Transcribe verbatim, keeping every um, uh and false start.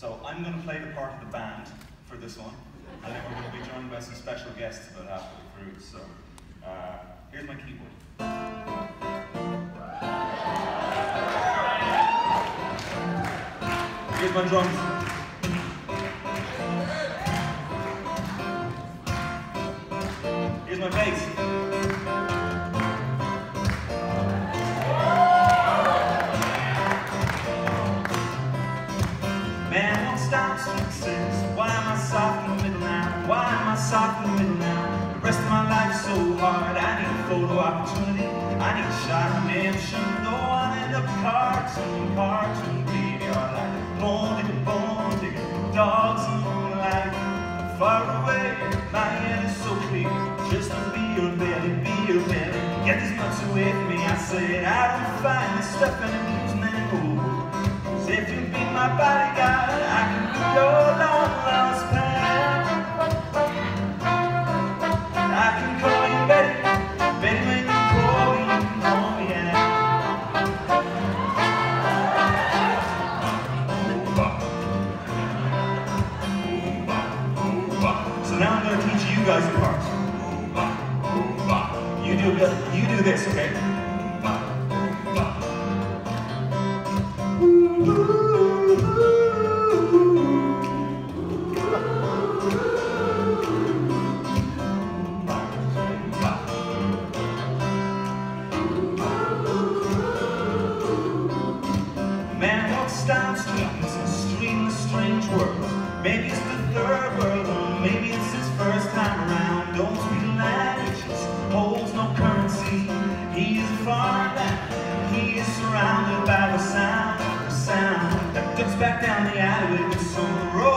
So I'm going to play the part of the band for this one, and then we're going to be joined by some special guests about halfway through. So uh, here's my keyboard. Here's my drums. Here's my bass. Man walks down the street and says, why am I soft in the middle now? Why am I soft in the middle now? The rest of my life is so hard. I need a photo opportunity. I need a shot of redemption. Though I end up cartoon, cartoon graveyard like bone digger, bone digger, dogs in the moonlight. Far away, my head is so clear. Just a beer belly, beer belly. Get these nuts away from me. I said, I don't find this stuff any amusing anymore. Cause if you be my bodyguard, I can be your long lost pal. I can call you Betty, Betty when you call me, you can call me out. So now I'm going to teach you guys the parts. You do, you do this, okay? Man walks down the street and says, stream of strange words. Maybe it's the third world, or maybe it's his first time around. Don't speak languages, holds no currency. He is a foreign man, he is surrounded by the sound, the sound that ducks back down the alleyway with some road.